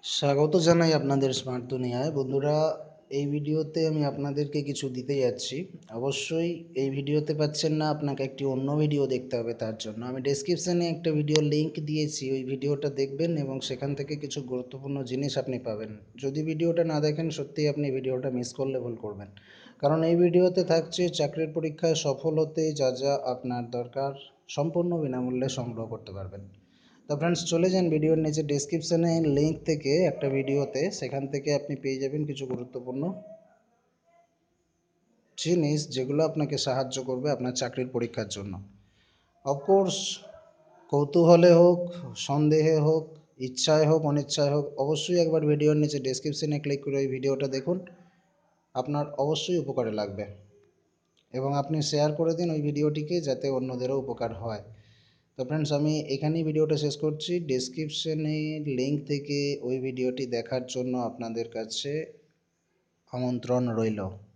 স্বাগত জানাই আপনাদের স্মার্ট দুনিয়ায়। বন্ধুরা, এই ভিডিওতে আমি আপনাদেরকে কিছু দিতে যাচ্ছি। অবশ্যই এই ভিডিওতে পাচ্ছেন না, আপনাকে একটি অন্য ভিডিও দেখতে হবে। তার জন্য আমি ডেসক্রিপশানে একটা ভিডিও লিঙ্ক দিয়েছি, ওই ভিডিওটা দেখবেন এবং সেখান থেকে কিছু গুরুত্বপূর্ণ জিনিস আপনি পাবেন। যদি ভিডিওটা না দেখেন, সত্যিই আপনি ভিডিওটা মিস করলে ভুল করবেন। কারণ এই ভিডিওতে থাকছে চাকরির পরীক্ষায় সফল হতে যা যা আপনার দরকার, সম্পূর্ণ বিনামূল্যে সংগ্রহ করতে পারবেন। তো ফ্রেন্ডস, চলে যান ভিডিওর নিচে ডেসক্রিপশানে লিঙ্ক থেকে একটা ভিডিওতে, সেখান থেকে আপনি পেয়ে যাবেন কিছু গুরুত্বপূর্ণ জিনিস যেগুলো আপনাকে সাহায্য করবে আপনার চাকরির পরীক্ষার জন্য। অফকোর্স, কৌতূহলে হোক, সন্দেহে হোক, ইচ্ছায় হোক, অনিচ্ছায় হোক, অবশ্যই একবার ভিডিওর নিচে ডেসক্রিপশানে ক্লিক করে ওই ভিডিওটা দেখুন। আপনার অবশ্যই উপকারে লাগবে এবং আপনি শেয়ার করে দিন ওই ভিডিওটিকে, যাতে অন্যদেরও উপকার হয়। তো ফ্রেন্ডস, আমি এখানেই ভিডিওটা শেষ করছি। ডেসক্রিপশনে লিঙ্ক থেকে ওই ভিডিওটি দেখার জন্য আপনাদের কাছে আমন্ত্রণ রইল।